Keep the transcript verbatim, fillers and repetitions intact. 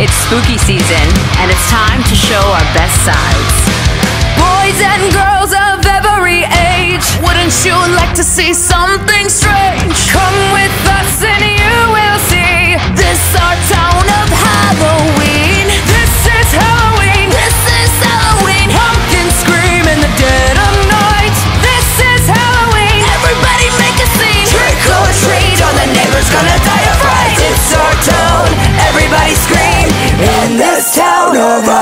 It's spooky season, and it's time to show our best sides. Boys and girls of every age, wouldn't you like to see something strange? Come with us and you will see this our town of Halloween. This is Halloween. This is Halloween. Pumpkins scream in the dead of night. This is Halloween. Everybody make a scene. Trick or treat, or the neighbor's gonna die of fright. It's our town. Everybody scream in this town of